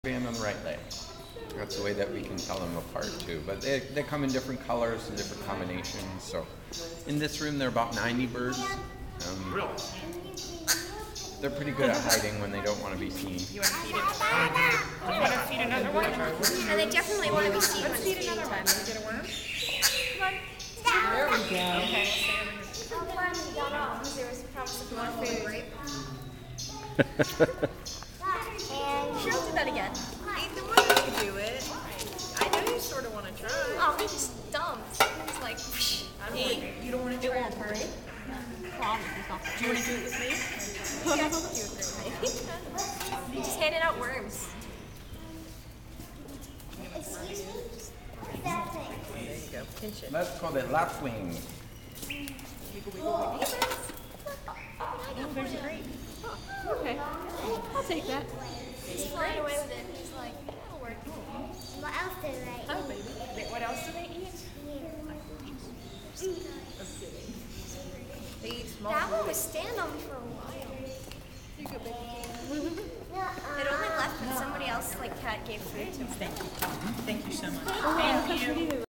band on the right leg. That's the way that we can tell them apart too. But they come in different colors and different combinations. So in this room there are about 90 birds. They're pretty good at hiding when they don't want to be seen. You want to feed it? You want to feed another one? And they definitely want to be seen when Let's it's feed feeding another one. time. Can we get a worm? There we Okay, we'll stay over here. There was probably more food. She'll do that again. Ethan, why don't you do it? I know you sort of want to try. Oh, he just dumped. He was like, whoosh. You don't want to try it? Right? Do you want to do it with me? He just handed out worms. Excuse me? That thing. There you go. Pinch it. Let's call it lapwing. Oh, there's a grape. Okay. I'll take that. He's flying away with it. He's like, that'll work. What else did I eat? Oh, baby. Wait, what else do they eat? They eat small That one food. was stand on me for a while. You go, baby. It only left when somebody else, like Kat, gave food to him. Thank you so much. Thank you.